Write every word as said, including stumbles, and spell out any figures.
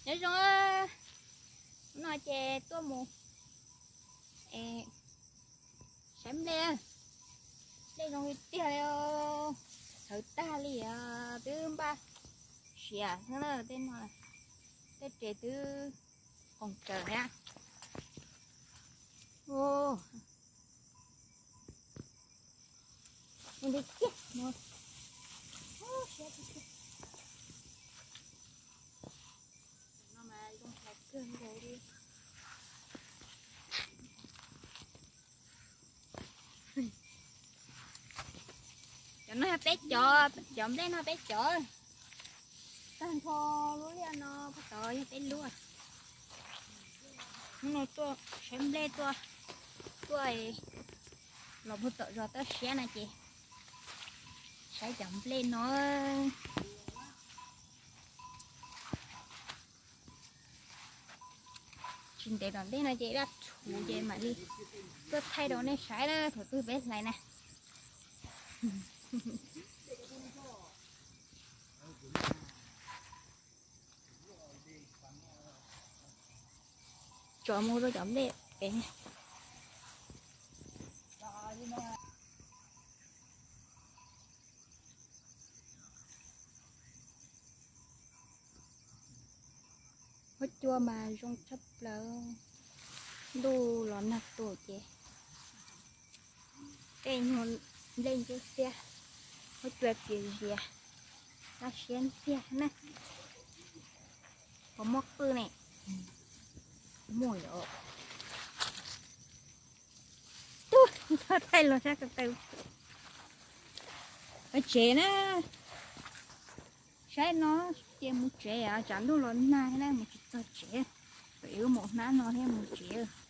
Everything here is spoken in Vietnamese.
để rồi nói chè tôi mù xem đây đây rồi tiêu thử ta li à từ ba xìa thế là tên là tên trẻ từ còn chờ nha ô mình đi kia một ô xìa xìa nó mà không phải cơn rồi đi nó bé chó chậm đấy nó bé chó tan thò lúa đi nó bắt tỏi bé lúa nó to xem lên to tôi nó bút tỏi rồi tới xé này chị sẽ chậm lên nó chính để làm bên này chị đã thủ về mà đi tôi thay đồ này sải đó thôi tôi bé lại nè cho mua rồi chấm đi cái này hốt chua mà rong chấp là đồ lón nạc tổ chị cái nhon lên cho xe hốt chua kiểu gì à ta xén xe nè có móc tư này mùi đó tôi thay lo ra cái từ cái chế nó trái nó chế một chế à chẳng đâu lớn này này một chút chế phải yêu một ná nó thêm một chế